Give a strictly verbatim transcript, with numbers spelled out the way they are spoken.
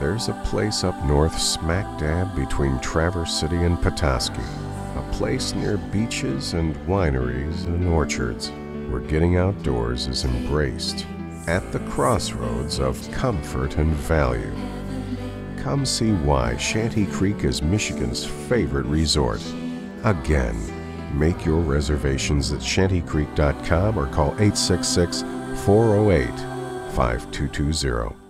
There's a place up north smack dab between Traverse City and Petoskey, a place near beaches and wineries and orchards, where getting outdoors is embraced at the crossroads of comfort and value. Come see why Shanty Creek is Michigan's favorite resort. Again, make your reservations at shanty creek dot com or call eight six six, four oh eight, five two two zero.